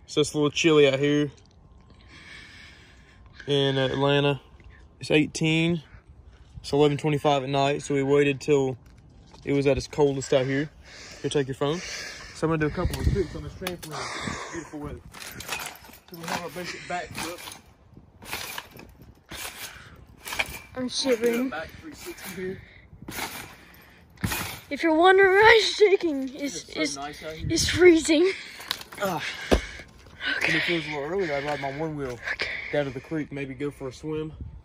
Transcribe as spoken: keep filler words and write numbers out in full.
So it's a little chilly out here in Atlanta. It's eighteen. It's eleven twenty-five at night, so we waited till it was at its coldest out here. Here, take your phone. So I'm gonna do a couple of tricks on this trampoline. Beautiful weather. So we have our basic back flip. I'm shivering. Back three sixty here. If you're wondering why I'm shaking, it's, so it's, nice it's freezing. Ah. Okay. When it feels a little early, I'd ride my one wheel Okay. down to the creek, maybe go for a swim.